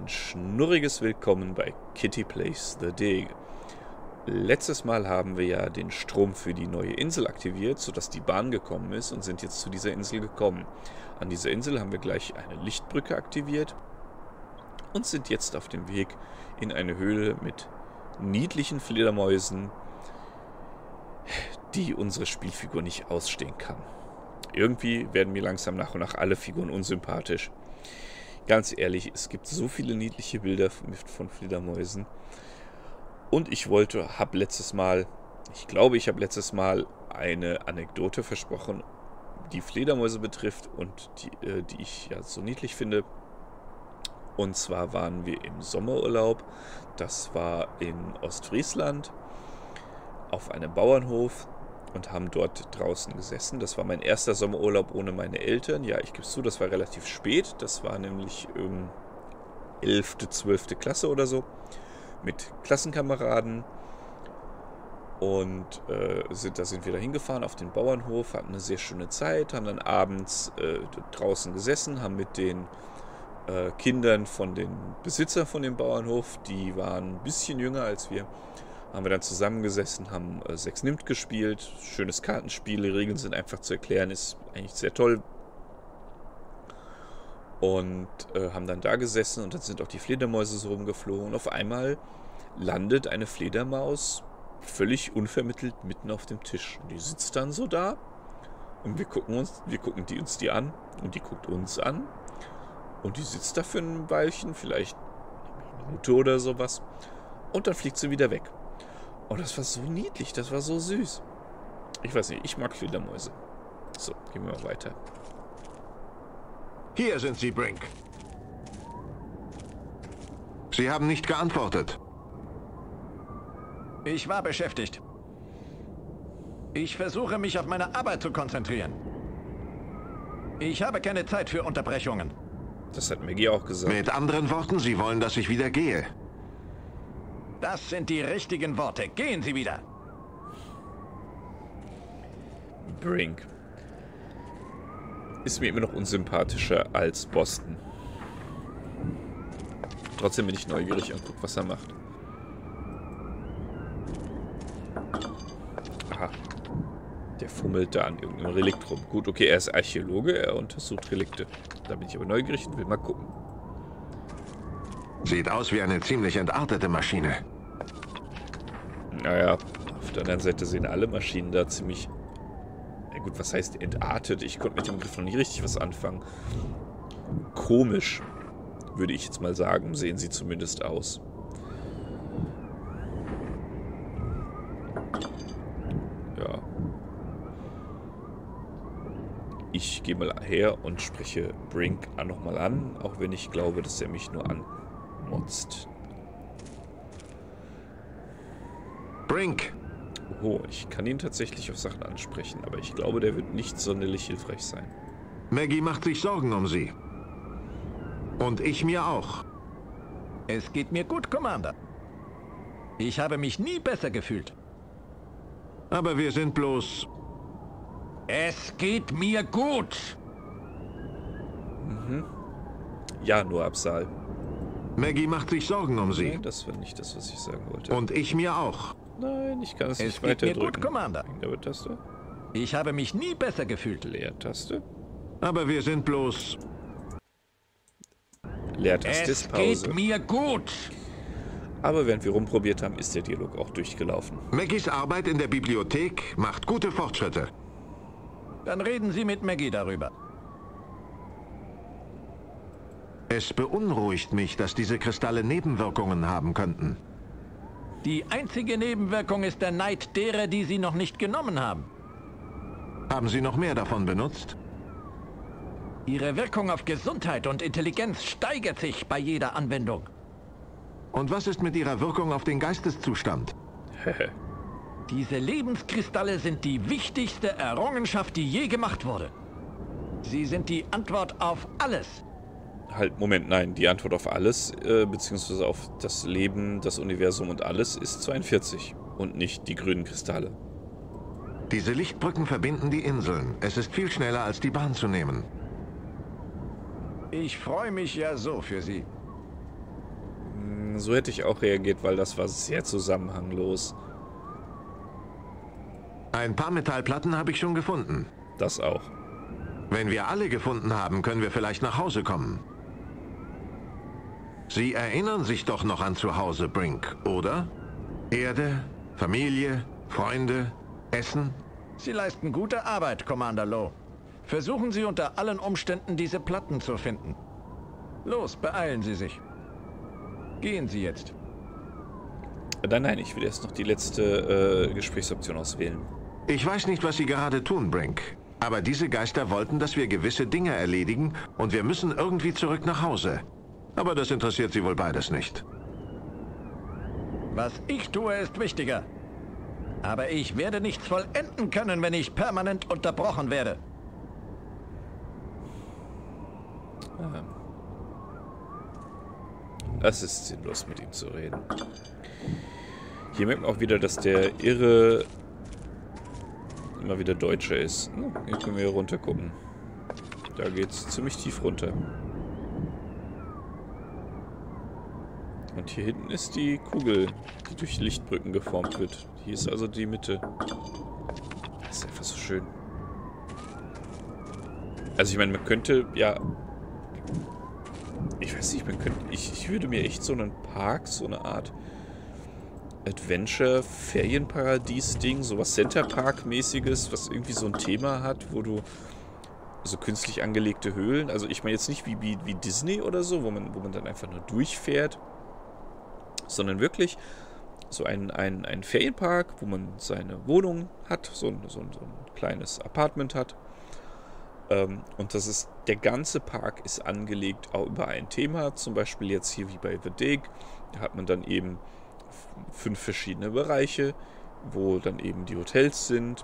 ein schnurriges Willkommen bei Kitty Plays the Dig. Letztes Mal haben wir ja den Strom für die neue Insel aktiviert, sodass die Bahn gekommen ist und sind jetzt zu dieser Insel gekommen. An dieser Insel haben wir gleich eine Lichtbrücke aktiviert und sind jetzt auf dem Weg in eine Höhle mit niedlichen Fledermäusen, die unsere Spielfigur nicht ausstehen kann. Irgendwie werden mir langsam nach und nach alle Figuren unsympathisch. Ganz ehrlich, es gibt so viele niedliche Bilder von Fledermäusen. Und ich habe letztes Mal eine Anekdote versprochen, die Fledermäuse betrifft und die ich ja so niedlich finde. Und zwar waren wir im Sommerurlaub. Das war in Ostfriesland auf einem Bauernhof und haben dort draußen gesessen. Das war mein erster Sommerurlaub ohne meine Eltern. Ja, ich gebe es zu, das war relativ spät. Das war nämlich 11., 12. Klasse oder so. Mit Klassenkameraden. Und da sind wir da hingefahren auf den Bauernhof, hatten eine sehr schöne Zeit, haben dann abends draußen gesessen, haben mit den Kindern von den Besitzern von dem Bauernhof, die waren ein bisschen jünger als wir, haben wir dann zusammengesessen, haben 6 Nimmt gespielt, schönes Kartenspiel, die Regeln sind einfach zu erklären, ist eigentlich sehr toll. Und haben dann da gesessen und dann sind auch die Fledermäuse so rumgeflogen und auf einmal landet eine Fledermaus völlig unvermittelt mitten auf dem Tisch. Und die sitzt dann so da und wir gucken uns die an und die guckt uns an und die sitzt da für ein Weilchen, vielleicht eine Minute oder sowas und dann fliegt sie wieder weg. Und das war so niedlich, das war so süß. Ich weiß nicht, ich mag Fledermäuse. So, gehen wir mal weiter. Hier sind Sie, Brink. Sie haben nicht geantwortet. Ich war beschäftigt. Ich versuche, mich auf meine Arbeit zu konzentrieren. Ich habe keine Zeit für Unterbrechungen. Das hat Maggie auch gesagt. Mit anderen Worten, Sie wollen, dass ich wieder gehe. Das sind die richtigen Worte. Gehen Sie wieder. Brink ist mir immer noch unsympathischer als Boston. Trotzdem bin ich neugierig und guck, was er macht. Aha. Der fummelt da an irgendeinem Relikt rum. Gut, okay, er ist Archäologe, er untersucht Relikte. Da bin ich aber neugierig und will mal gucken. Sieht aus wie eine ziemlich entartete Maschine. Naja, auf der anderen Seite sehen alle Maschinen da ziemlich... Ja gut, was heißt entartet? Ich konnte mit dem Begriff noch nicht richtig was anfangen. Komisch, würde ich jetzt mal sagen, sehen sie zumindest aus. Ja. Ich gehe mal her und spreche Brink nochmal an, auch wenn ich glaube, dass er mich nur anmotzt. Brink! Oh, ich kann ihn tatsächlich auf Sachen ansprechen, aber ich glaube, der wird nicht sonderlich hilfreich sein. Maggie macht sich Sorgen um Sie. Und ich mir auch. Es geht mir gut, Commander. Ich habe mich nie besser gefühlt. Aber wir sind bloß... Es geht mir gut. Ja, nur Absal. Maggie macht sich Sorgen um Sie. Nein, das war nicht das, was ich sagen wollte. Und ich mir auch. Nein, ich kann es nicht geht weiter mir drücken. gut, Commander. Taste. Ich habe mich nie besser gefühlt. Leertaste. Aber wir sind bloß... Leertaste Es ist Pause. geht mir gut. Aber während wir rumprobiert haben, ist der Dialog auch durchgelaufen. Maggies Arbeit in der Bibliothek macht gute Fortschritte. Dann reden Sie mit Maggie darüber. Es beunruhigt mich, dass diese Kristalle Nebenwirkungen haben könnten. Die einzige Nebenwirkung ist der Neid derer, die sie noch nicht genommen haben. Haben Sie noch mehr davon benutzt? Ihre Wirkung auf Gesundheit und Intelligenz steigert sich bei jeder Anwendung. Und was ist mit Ihrer Wirkung auf den Geisteszustand? Diese Lebenskristalle sind die wichtigste Errungenschaft, die je gemacht wurde. Sie sind die Antwort auf alles. Halt, Moment, nein. Die Antwort auf alles, beziehungsweise auf das Leben, das Universum und alles, ist 42 und nicht die grünen Kristalle. Diese Lichtbrücken verbinden die Inseln. Es ist viel schneller, als die Bahn zu nehmen. Ich freue mich ja so für Sie. So hätte ich auch reagiert, weil das war sehr zusammenhanglos. Ein paar Metallplatten habe ich schon gefunden. Das auch. Wenn wir alle gefunden haben, können wir vielleicht nach Hause kommen. Sie erinnern sich doch noch an zu Hause, Brink, oder? Erde, Familie, Freunde, Essen? Sie leisten gute Arbeit, Commander Lowe. Versuchen Sie unter allen Umständen, diese Platten zu finden. Los, beeilen Sie sich. Gehen Sie jetzt. Nein, ich will erst noch die letzte Gesprächsoption auswählen. Ich weiß nicht, was Sie gerade tun, Brink. Aber diese Geister wollten, dass wir gewisse Dinge erledigen und wir müssen irgendwie zurück nach Hause. Aber das interessiert Sie wohl beides nicht. Was ich tue, ist wichtiger. Aber ich werde nichts vollenden können, wenn ich permanent unterbrochen werde. Es ist sinnlos, mit ihm zu reden. Hier merkt man auch wieder, dass der Irre immer wieder Deutscher ist. Hier können wir runter gucken. Da geht's ziemlich tief runter. Und hier hinten ist die Kugel, die durch Lichtbrücken geformt wird. Hier ist also die Mitte. Das ist einfach so schön. Also ich meine, man könnte, ja... Ich weiß nicht, man könnte... Ich würde mir echt so einen Park, so eine Art Adventure-Ferienparadies-Ding, sowas Center-Park-mäßiges, was irgendwie so ein Thema hat, wo du so künstlich angelegte Höhlen, also ich meine jetzt nicht wie Disney oder so, wo man dann einfach nur durchfährt, sondern wirklich so ein Ferienpark, wo man seine Wohnung hat, so ein kleines Apartment hat. Und das ist, der ganze Park ist angelegt auch über ein Thema, zum Beispiel jetzt hier wie bei The Dig, da hat man dann eben 5 verschiedene Bereiche, wo dann eben die Hotels sind.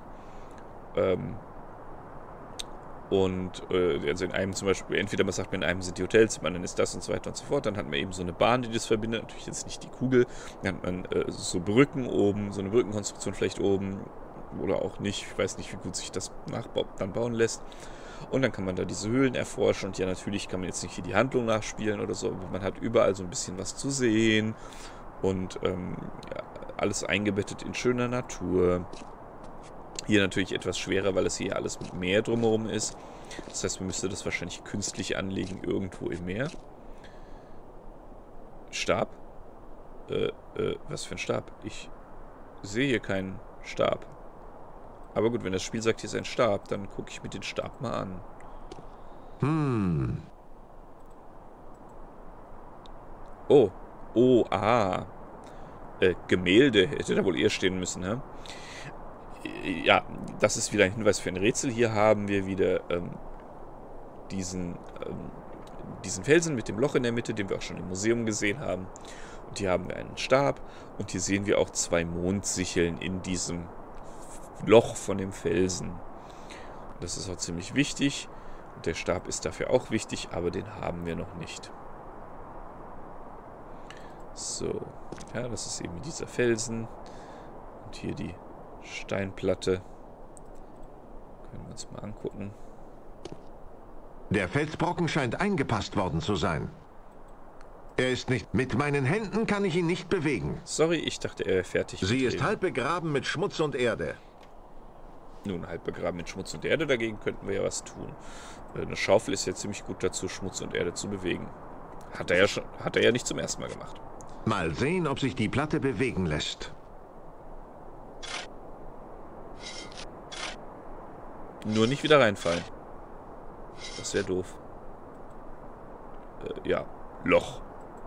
Also in einem zum Beispiel, entweder man sagt, in einem sind die Hotels, in anderen ist das und so weiter und so fort. Dann hat man eben so eine Bahn, die das verbindet. Natürlich jetzt nicht die Kugel. Dann hat man so Brücken oben, so eine Brückenkonstruktion vielleicht oben oder auch nicht. Ich weiß nicht, wie gut sich das dann bauen lässt. Und dann kann man da diese Höhlen erforschen. Und ja, natürlich kann man jetzt nicht hier die Handlung nachspielen oder so, aber man hat überall so ein bisschen was zu sehen. Und ja, alles eingebettet in schöner Natur. Hier natürlich etwas schwerer, weil es hier alles mit Meer drumherum ist. Das heißt, man müsste das wahrscheinlich künstlich anlegen irgendwo im Meer. Stab? Was für ein Stab? Ich sehe hier keinen Stab. Aber gut, wenn das Spiel sagt, hier ist ein Stab, dann gucke ich mir den Stab mal an. Oh. Oh, ah. Gemälde hätte da wohl eher stehen müssen, ne? Ja, das ist wieder ein Hinweis für ein Rätsel. Hier haben wir wieder diesen Felsen mit dem Loch in der Mitte, den wir auch schon im Museum gesehen haben. Und hier haben wir einen Stab. Und hier sehen wir auch 2 Mondsicheln in diesem Loch von dem Felsen. Das ist auch ziemlich wichtig. Und der Stab ist dafür auch wichtig, aber den haben wir noch nicht. So, ja, das ist eben dieser Felsen. Und hier die Steinplatte. Können wir uns mal angucken. Der Felsbrocken scheint eingepasst worden zu sein. Er ist nicht... Mit meinen Händen kann ich ihn nicht bewegen. Sorry, ich dachte, er wäre fertig. Sie ist halb begraben mit Schmutz und Erde. Nun, halb begraben mit Schmutz und Erde, dagegen könnten wir ja was tun. Eine Schaufel ist ja ziemlich gut dazu, Schmutz und Erde zu bewegen. Hat er ja nicht zum ersten Mal gemacht. Mal sehen, ob sich die Platte bewegen lässt. Nur nicht wieder reinfallen. Das wäre doof. Ja, Loch.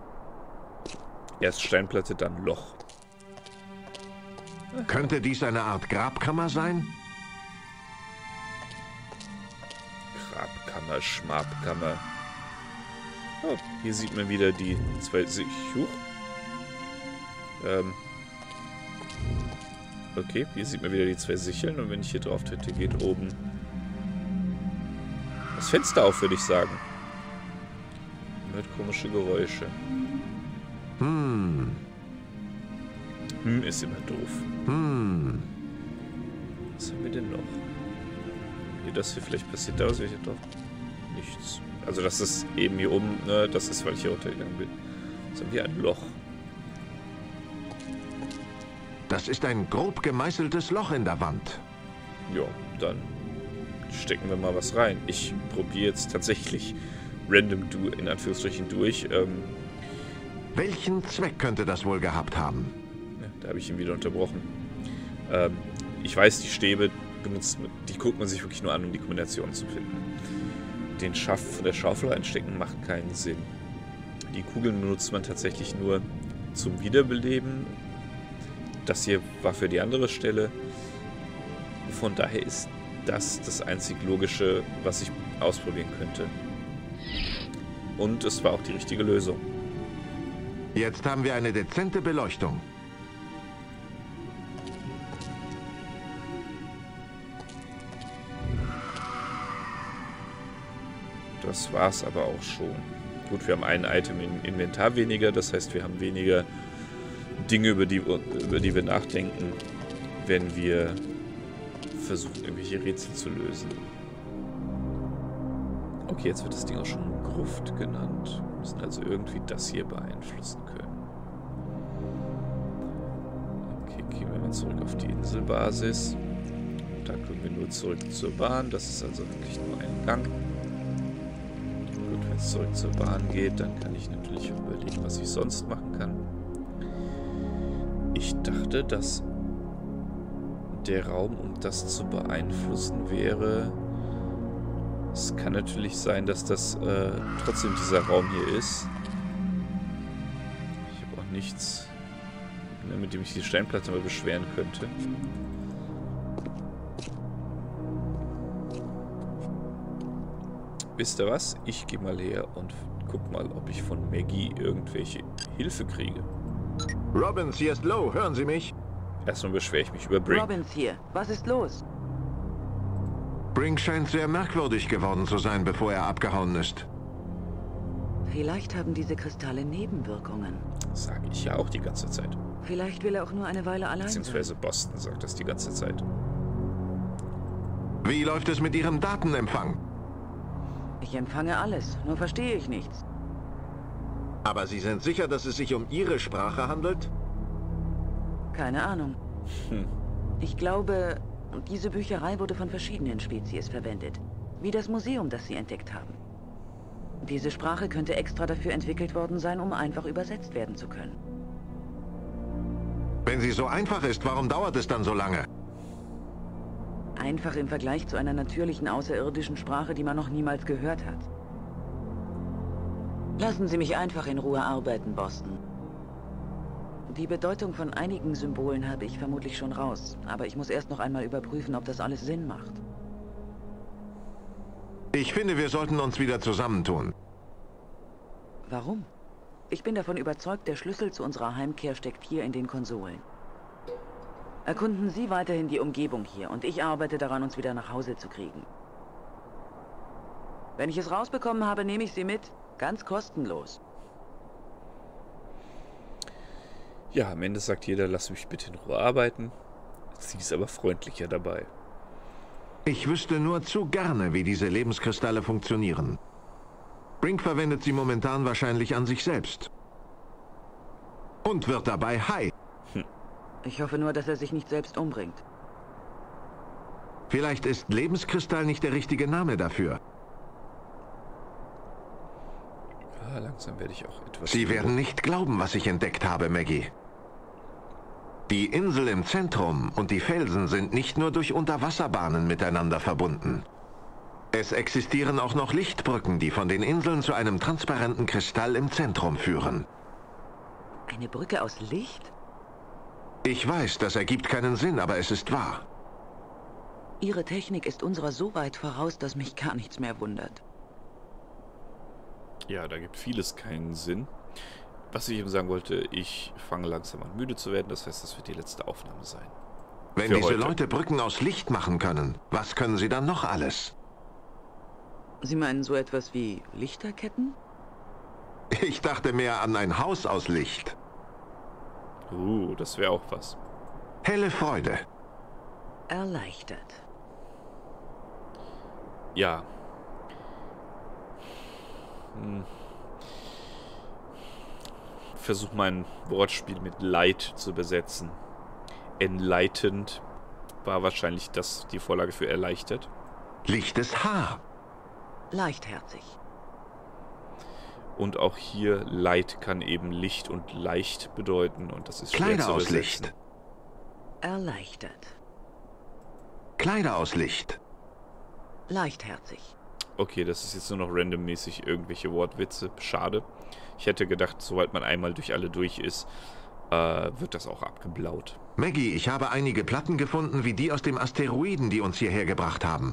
Erst Steinplatte, dann Loch. Könnte dies eine Art Grabkammer sein? Grabkammer, Schmabkammer. Oh, hier sieht man wieder die 2... Okay, hier sieht man wieder die 2 Sicheln und wenn ich hier drauf tritte, geht oben das Fenster auf, würde ich sagen. Man hört komische Geräusche. Ist immer doof. Was haben wir denn noch? Hier, das hier vielleicht passiert da was, wenn ich hier drauf... Nichts. Also das ist eben hier oben, ne, das ist, weil ich hier runtergegangen bin. Jetzt haben wir ein Loch. Das ist ein grob gemeißeltes Loch in der Wand. Ja, dann stecken wir mal was rein. Ich probiere jetzt tatsächlich random in Anführungsstrichen durch. Welchen Zweck könnte das wohl gehabt haben? Ja, da habe ich ihn wieder unterbrochen. Ich weiß, die Stäbe die guckt man sich wirklich nur an, um die Kombination zu finden. Den Schaft von der Schaufel einstecken macht keinen Sinn. Die Kugeln benutzt man tatsächlich nur zum Wiederbeleben. Das hier war für die andere Stelle. Von daher ist das einzig Logische, was ich ausprobieren könnte. Und es war auch die richtige Lösung. Jetzt haben wir eine dezente Beleuchtung. Das war's aber auch schon. Gut, wir haben ein Item im Inventar weniger, das heißt, wir haben weniger Dinge, über die wir nachdenken, wenn wir versuchen, irgendwelche Rätsel zu lösen. Okay, jetzt wird das Ding auch schon Gruft genannt. Wir müssen also irgendwie das hier beeinflussen können. Okay, gehen wir mal zurück auf die Inselbasis. Da können wir nur zurück zur Bahn. Das ist also wirklich nur ein Gang. Gut, wenn es zurück zur Bahn geht, dann kann ich natürlich überlegen, was ich sonst machen kann. Ich dachte, dass der Raum, um das zu beeinflussen, wäre... Es kann natürlich sein, dass das trotzdem dieser Raum hier ist. Ich habe auch nichts, mit dem ich die Steinplatte mal beschweren könnte. Wisst ihr was? Ich gehe mal her und guck mal, ob ich von Maggie irgendwelche Hilfe kriege. Robbins, hier ist Low. Hören Sie mich? Erstmal beschwere ich mich über Brink. Robbins hier. Was ist los? Brink scheint sehr merkwürdig geworden zu sein, bevor er abgehauen ist. Vielleicht haben diese Kristalle Nebenwirkungen. Das sage ich ja auch die ganze Zeit. Vielleicht will er auch nur eine Weile allein sein. Beziehungsweise Boston sagt das die ganze Zeit. Wie läuft es mit Ihrem Datenempfang? Ich empfange alles, nur verstehe ich nichts. Aber Sie sind sicher, dass es sich um Ihre Sprache handelt? Keine Ahnung. Ich glaube, diese Bücherei wurde von verschiedenen Spezies verwendet. Wie das Museum, das sie entdeckt haben. Diese Sprache könnte extra dafür entwickelt worden sein, um einfach übersetzt werden zu können. Wenn sie so einfach ist, warum dauert es dann so lange? Einfach im Vergleich zu einer natürlichen außerirdischen Sprache, die man noch niemals gehört hat. Lassen Sie mich einfach in Ruhe arbeiten, Boston. Die Bedeutung von einigen Symbolen habe ich vermutlich schon raus, aber ich muss erst noch einmal überprüfen, ob das alles Sinn macht. Ich finde, wir sollten uns wieder zusammentun. Warum? Ich bin davon überzeugt, der Schlüssel zu unserer Heimkehr steckt hier in den Konsolen. Erkunden Sie weiterhin die Umgebung hier und ich arbeite daran, uns wieder nach Hause zu kriegen. Wenn ich es rausbekommen habe, nehme ich Sie mit. Ganz kostenlos. Ja, am Ende sagt jeder, lass mich bitte in Ruhe arbeiten. Sie ist aber freundlicher dabei. Ich wüsste nur zu gerne, wie diese Lebenskristalle funktionieren. Brink verwendet sie momentan wahrscheinlich an sich selbst. Und wird dabei high. Ich hoffe nur, dass er sich nicht selbst umbringt. Vielleicht ist Lebenskristall nicht der richtige Name dafür. Ja, langsam werde ich auch etwas... Sie werden nicht glauben, was ich entdeckt habe, Maggie. Die Insel im Zentrum und die Felsen sind nicht nur durch Unterwasserbahnen miteinander verbunden. Es existieren auch noch Lichtbrücken, die von den Inseln zu einem transparenten Kristall im Zentrum führen. Eine Brücke aus Licht? Ich weiß, das ergibt keinen Sinn, aber es ist wahr. Ihre Technik ist unserer so weit voraus, dass mich gar nichts mehr wundert. Ja, da gibt vieles keinen Sinn. Was ich eben sagen wollte, ich fange langsam an müde zu werden, das heißt, das wird die letzte Aufnahme sein. Wenn Für diese heute. Leute Brücken aus Licht machen können, was können sie dann noch alles? Sie meinen so etwas wie Lichterketten? Ich dachte mehr an ein Haus aus Licht. Das wäre auch was. Helle Freude. Erleichtert. Ja. Versuch mein Wortspiel mit Light zu besetzen. Enlightened war wahrscheinlich das die Vorlage für erleichtert. Lichtes Haar. Leichtherzig. Und auch hier Light kann eben Licht und leicht bedeuten und das ist schwer Kleider zu aus übersetzen. Licht. Erleichtert. Kleider aus Licht. Leichtherzig. Okay, das ist jetzt nur noch randommäßig irgendwelche Wortwitze. Schade. Ich hätte gedacht, sobald man einmal durch alle durch ist, wird das auch abgeblaut. Maggie, ich habe einige Platten gefunden, wie die aus dem Asteroiden, die uns hierher gebracht haben.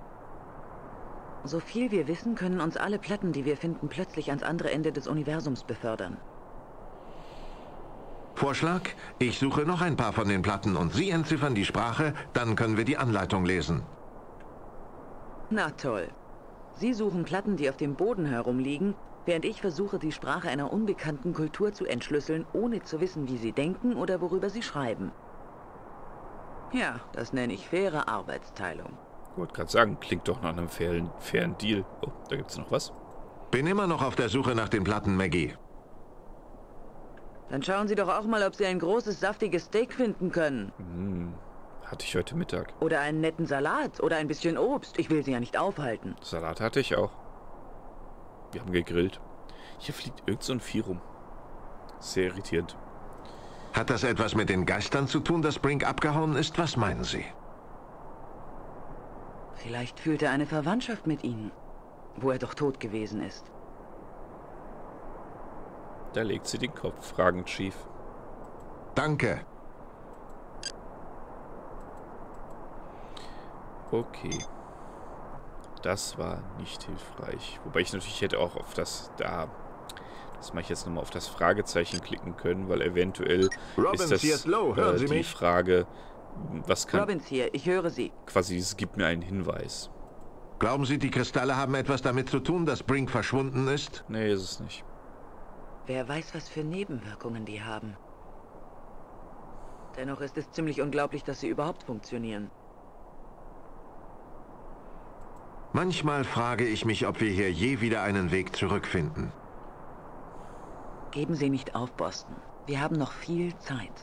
So viel wir wissen, können uns alle Platten, die wir finden, plötzlich ans andere Ende des Universums befördern. Vorschlag? Ich suche noch ein paar von den Platten und Sie entziffern die Sprache, dann können wir die Anleitung lesen. Na toll. Sie suchen Platten, die auf dem Boden herumliegen, während ich versuche, die Sprache einer unbekannten Kultur zu entschlüsseln, ohne zu wissen, wie sie denken oder worüber sie schreiben. Ja, das nenne ich faire Arbeitsteilung. Ich wollte gerade sagen, klingt doch nach einem fairen Deal. Oh, da gibt's noch was. Bin immer noch auf der Suche nach den Platten, Maggie. Dann schauen Sie doch auch mal, ob Sie ein großes, saftiges Steak finden können. Hatte ich heute Mittag. Oder einen netten Salat oder ein bisschen Obst. Ich will Sie ja nicht aufhalten. Salat hatte ich auch. Wir haben gegrillt. Hier fliegt irgend so ein Vieh rum. Sehr irritierend. Hat das etwas mit den Geistern zu tun, dass Brink abgehauen ist? Was meinen Sie? Vielleicht fühlt er eine Verwandtschaft mit Ihnen, wo er doch tot gewesen ist. Da legt sie den Kopf fragend schief. Danke. Okay. Das war nicht hilfreich. Wobei ich natürlich hätte auch auf das mache ich jetzt nochmal auf das Fragezeichen klicken können, weil eventuell Robbins, ist das hier ist Low. Hören Sie die mich? Frage, was kann... Robbins hier, ich höre Sie. Quasi, es gibt mir einen Hinweis. Glauben Sie, die Kristalle haben etwas damit zu tun, dass Brink verschwunden ist? Nee, ist es nicht. Wer weiß, was für Nebenwirkungen die haben. Dennoch ist es ziemlich unglaublich, dass sie überhaupt funktionieren. Manchmal frage ich mich, ob wir hier je wieder einen Weg zurückfinden. Geben Sie nicht auf, Boston. Wir haben noch viel Zeit.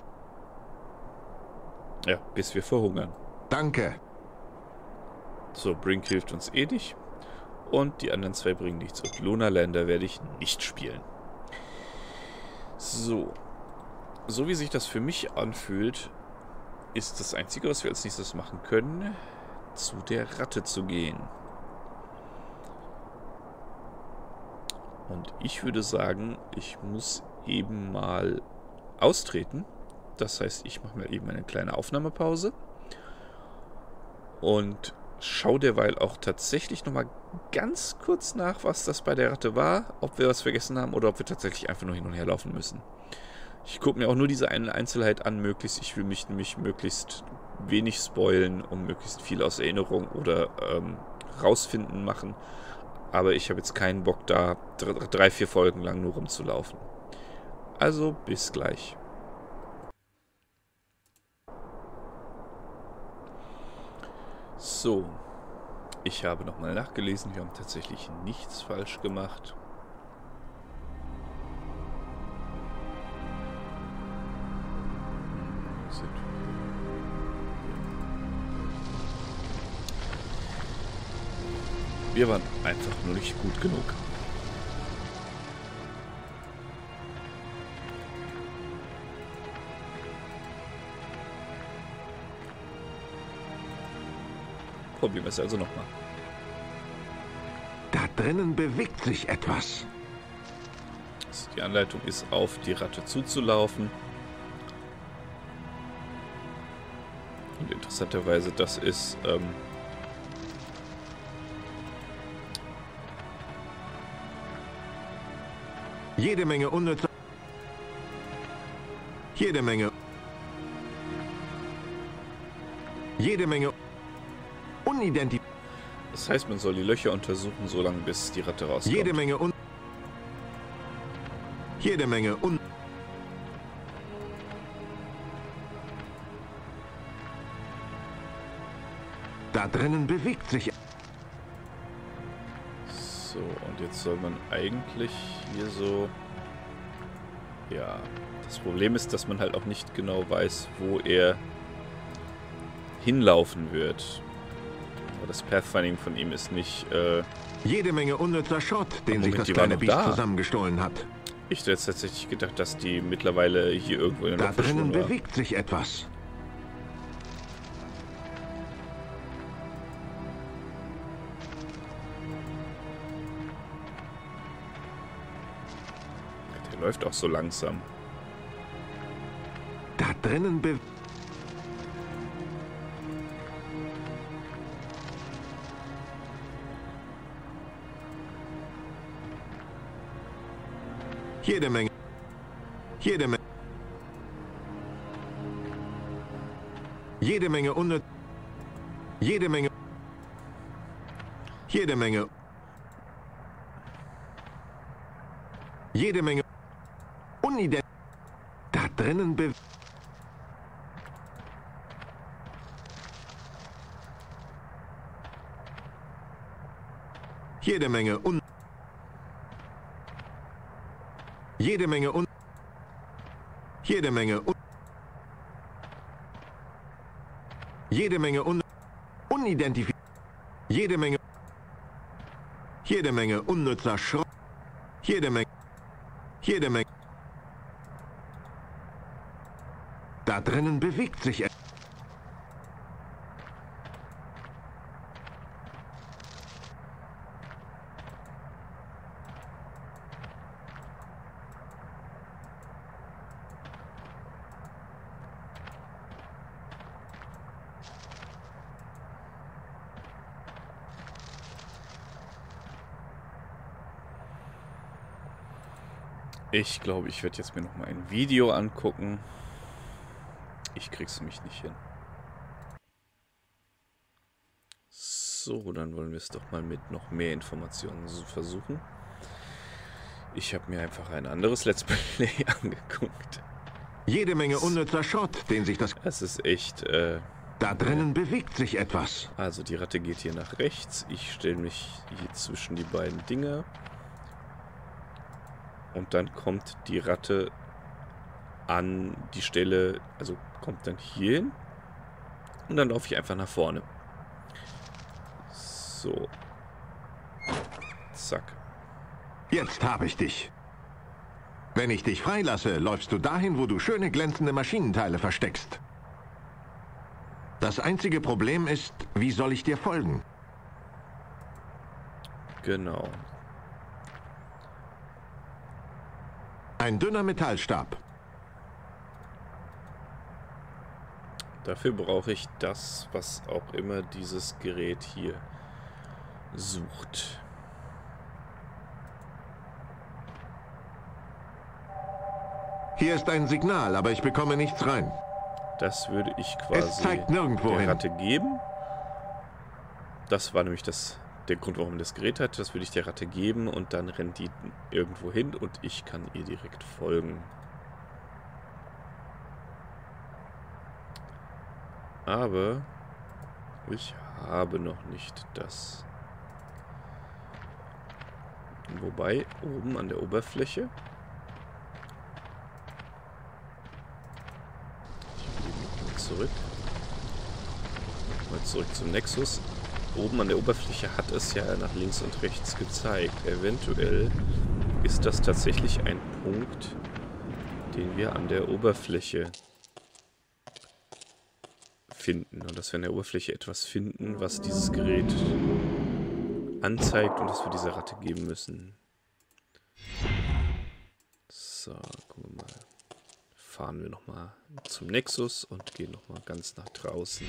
Ja, bis wir verhungern. Danke. So, Brink hilft uns eh nicht. Und die anderen zwei bringen nichts. Und Lunar Lander werde ich nicht spielen. So. So wie sich das für mich anfühlt, ist das Einzige, was wir als nächstes machen können, zu der Ratte zu gehen. Und ich würde sagen, ich muss eben mal austreten. Das heißt, ich mache mir eben eine kleine Aufnahmepause. Und schaue derweil auch tatsächlich nochmal ganz kurz nach, was das bei der Ratte war. Ob wir was vergessen haben oder ob wir tatsächlich einfach nur hin und her laufen müssen. Ich gucke mir auch nur diese eine Einzelheit an, möglichst. Ich will mich nämlich möglichst wenig spoilen, um möglichst viel aus Erinnerung oder rausfinden machen. Aber ich habe jetzt keinen Bock, da 3-4 Folgen lang nur rumzulaufen. Also bis gleich. So, ich habe nochmal nachgelesen. Wir haben tatsächlich nichts falsch gemacht. Wir waren einfach nur nicht gut genug. Probieren wir es also nochmal. Da drinnen bewegt sich etwas. Also die Anleitung ist, auf die Ratte zuzulaufen. Und interessanterweise, das ist Jede Menge unnützer... Jede Menge unidentifiziert... Das heißt, man soll die Löcher untersuchen, solange bis die Ratte rauskommt. Jede Menge Da drinnen bewegt sich... So, und jetzt soll man eigentlich hier so... Ja, das Problem ist, dass man halt auch nicht genau weiß, wo er hinlaufen wird. Aber das Pathfinding von ihm ist nicht... Jede Menge unnützer Schrott, den sich Moment, das kleine Biest zusammengestohlen hat. Ich hätte jetzt tatsächlich gedacht, dass die mittlerweile hier irgendwo in der Da drinnen bewegt sich etwas. Der läuft auch so langsam. Da drinnen bewegt... Jede Menge unnütz... Jede Menge unident... Da drinnen bewegt... Jede Menge unnützer Schrott. Jede Menge. Da drinnen bewegt sich etwas. Ich glaube, ich werde jetzt mir nochmal ein Video angucken. Ich krieg's nämlich nicht hin. So, dann wollen wir es doch mal mit noch mehr Informationen versuchen. Ich habe mir einfach ein anderes Let's Play angeguckt. Jede Menge unnützer Schrott, den sich das... Das ist echt... Da drinnen bewegt sich etwas. Also die Ratte geht hier nach rechts. Ich stelle mich hier zwischen die beiden Dinger. Und dann kommt die Ratte an die Stelle, also kommt dann hier hin. Und dann laufe ich einfach nach vorne. So. Zack. Jetzt habe ich dich. Wenn ich dich freilasse, läufst du dahin, wo du schöne glänzende Maschinenteile versteckst. Das einzige Problem ist, wie soll ich dir folgen? Genau. Ein dünner Metallstab. Dafür brauche ich das, was auch immer dieses Gerät hier sucht. Hier ist ein Signal, aber ich bekomme nichts rein. Das würde ich Es quasi zeigt nirgendwo der hin. Ratte geben. Das war nämlich der Grund, warum das Gerät hat. Das würde ich der Ratte geben und dann rennt die irgendwo hin und ich kann ihr direkt folgen. Aber ich habe noch nicht das. Wobei, oben an der Oberfläche. Ich gehe nochmal zurück. Mal zurück zum Nexus. Oben an der Oberfläche hat es ja nach links und rechts gezeigt. Eventuell ist das tatsächlich ein Punkt, den wir an der Oberfläche finden. Und dass wir an der Oberfläche etwas finden, was dieses Gerät anzeigt und das wir dieser Ratte geben müssen. So, gucken wir mal. Fahren wir nochmal zum Nexus und gehen nochmal ganz nach draußen.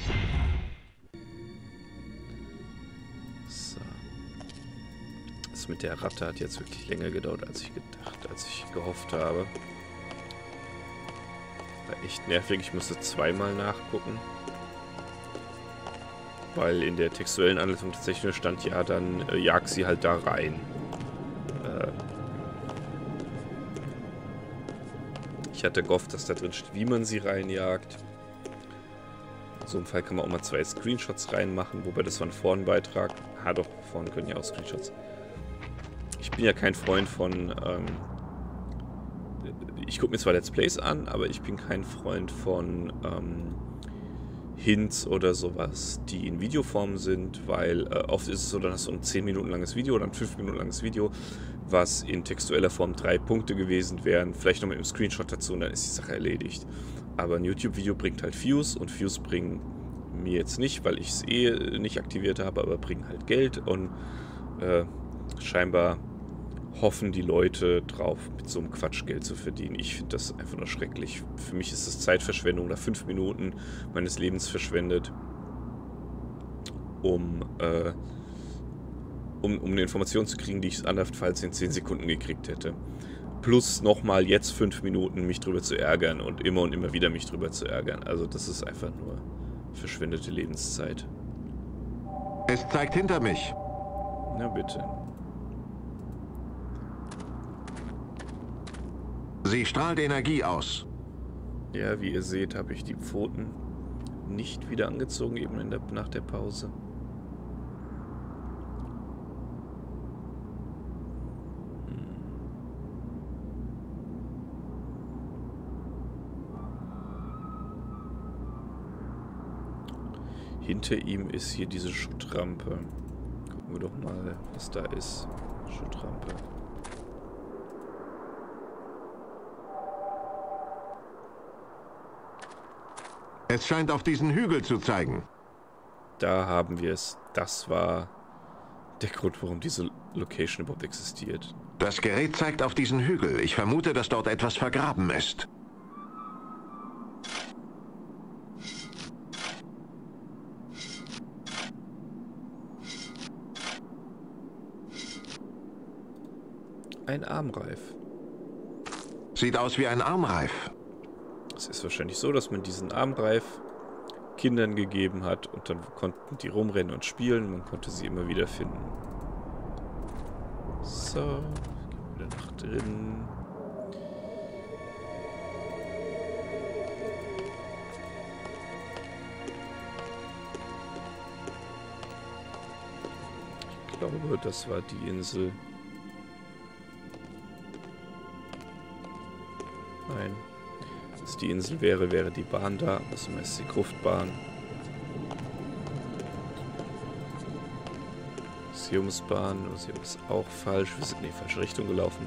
So. Das mit der Ratte hat jetzt wirklich länger gedauert, als ich gehofft habe. War echt nervig, ich musste zweimal nachgucken. Weil in der textuellen Anleitung tatsächlich nur stand, ja, dann jag sie halt da rein. Ich hatte gehofft, dass da drin steht, wie man sie reinjagt. In so einem Fall kann man auch mal 2 Screenshots reinmachen, wobei das war ein Forenbeitrag. Ah doch, Foren können ja auch Screenshots. Ich bin ja kein Freund von ich gucke mir zwar Let's Plays an, aber ich bin kein Freund von Hints oder sowas, die in Videoform sind, weil oft ist es so, dann hast du ein 10 Minuten langes Video oder ein 5 Minuten langes Video, was in textueller Form 3 Punkte gewesen wären, vielleicht noch mit einem Screenshot dazu und dann ist die Sache erledigt. Aber ein YouTube-Video bringt halt Views und Views bringen mir jetzt nicht, weil ich es nicht aktiviert habe, aber bringen halt Geld und scheinbar hoffen die Leute drauf, mit so einem Quatsch Geld zu verdienen. Ich finde das einfach nur schrecklich. Für mich ist das Zeitverschwendung, da 5 Minuten meines Lebens verschwendet, um eine Information zu kriegen, die ich andernfalls in 10 Sekunden gekriegt hätte. Plus nochmal jetzt 5 Minuten mich drüber zu ärgern und immer wieder mich drüber zu ärgern. Also das ist einfach nur verschwendete Lebenszeit. Es zeigt hinter mich. Na bitte. Sie strahlt Energie aus. Ja, wie ihr seht, habe ich die Pfoten nicht wieder angezogen, eben nach der Pause. Hinter ihm ist hier diese Schuttrampe. Gucken wir doch mal, was da ist. Schuttrampe. Es scheint auf diesen Hügel zu zeigen. Da haben wir es. Das war der Grund, warum diese Location überhaupt existiert. Das Gerät zeigt auf diesen Hügel. Ich vermute, dass dort etwas vergraben ist. Ein Armreif. Sieht aus wie ein Armreif. Es ist wahrscheinlich so, dass man diesen Armreif Kindern gegeben hat und dann konnten die rumrennen und spielen. Man konnte sie immer wieder finden. So, gehen wir wieder nach drin. Ich glaube, das war die Insel. Nein. Wenn es die Insel wäre, wäre die Bahn da. Das ist die Gruftbahn. Museumsbahn. Museum ist auch falsch. Wir sind in die falsche Richtung gelaufen.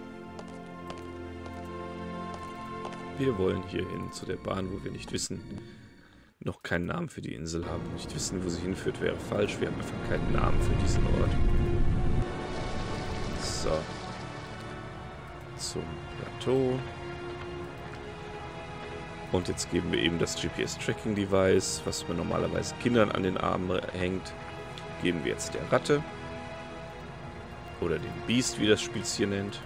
Wir wollen hier hin zu der Bahn, wo wir nicht wissen, noch keinen Namen für die Insel haben. Nicht wissen, wo sie hinführt, wäre falsch. Wir haben einfach keinen Namen für diesen Ort. So. Zum Plateau. Und jetzt geben wir eben das GPS-Tracking-Device, was man normalerweise Kindern an den Armen hängt, geben wir jetzt der Ratte. Oder dem Beast, wie das Spiel es hier nennt.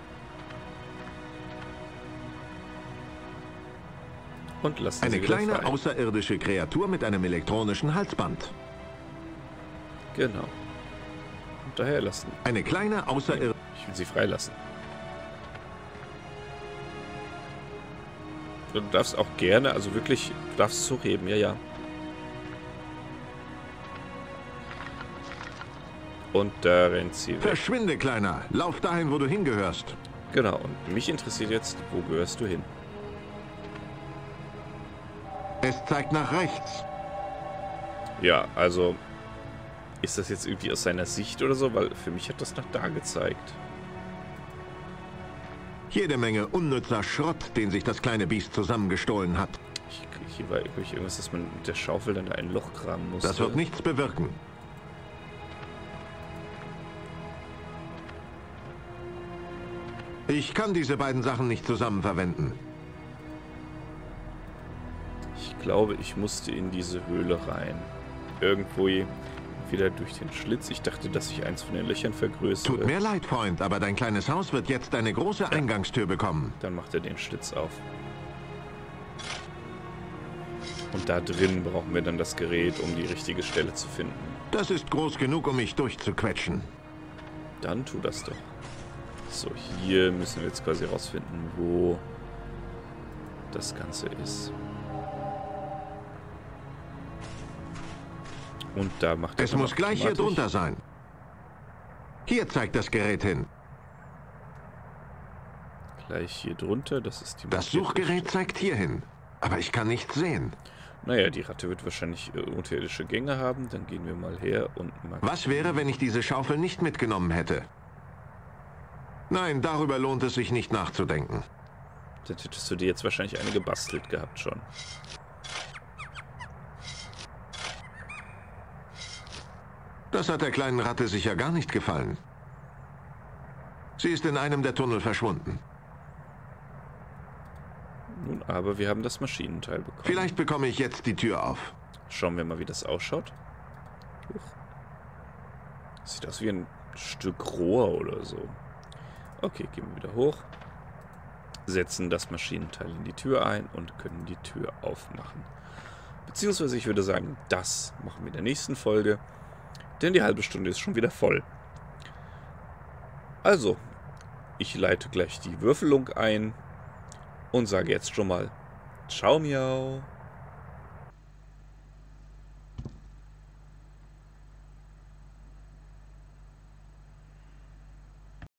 Und lassen eine sie wieder kleine frei. außerirdische Kreatur mit einem elektronischen Halsband. Genau. Und daher lassen. Eine kleine außerirdische... Ich will sie freilassen. Du darfst auch gerne, also wirklich, du darfst so reden, ja, ja. Und da rennt sie weg. Verschwinde, Kleiner. Lauf dahin, wo du hingehörst. Genau, und mich interessiert jetzt, wo gehörst du hin? Es zeigt nach rechts. Ja, also, ist das jetzt irgendwie aus seiner Sicht oder so? Weil für mich hat das nach da gezeigt. Jede Menge unnützer Schrott, den sich das kleine Biest zusammengestohlen hat. Hier war übrig irgendwas, dass man mit der Schaufel dann da ein Loch graben musste. Das wird nichts bewirken. Ich kann diese beiden Sachen nicht zusammen verwenden. Ich glaube, ich musste in diese Höhle rein. Irgendwo wieder durch den Schlitz. Ich dachte, dass ich eins von den Löchern vergrößere. Tut mir leid, Freund, aber dein kleines Haus wird jetzt eine große Eingangstür bekommen. Dann macht er den Schlitz auf. Und da drin brauchen wir dann das Gerät, um die richtige Stelle zu finden. Das ist groß genug, um mich durchzuquetschen. Dann tu das doch. So, hier müssen wir jetzt quasi rausfinden, wo das Ganze ist. Und da macht er es muss gleich hier drunter sein. Hier zeigt das Gerät hin. gleich hier drunter. Das ist die Das Suchgerät zeigt hierhin, aber ich kann nichts sehen. Naja, die Ratte wird wahrscheinlich unterirdische Gänge haben. Dann gehen wir mal her und mal... Was wäre, wenn ich diese Schaufel nicht mitgenommen hätte? Nein, darüber lohnt es sich nicht nachzudenken. Dann hättest du dir jetzt wahrscheinlich eine gebastelt gehabt schon. Das hat der kleinen Ratte sicher gar nicht gefallen. Sie ist in einem der Tunnel verschwunden. Nun, aber wir haben das Maschinenteil bekommen. Vielleicht bekomme ich jetzt die Tür auf. Schauen wir mal, wie das ausschaut. Huch. Sieht aus wie ein Stück Rohr oder so. Okay, gehen wir wieder hoch. Setzen das Maschinenteil in die Tür ein und können die Tür aufmachen. Beziehungsweise ich würde sagen, das machen wir in der nächsten Folge. Denn die halbe Stunde ist schon wieder voll. Also, ich leite gleich die Würfelung ein und sage jetzt schon mal Ciao, Miau.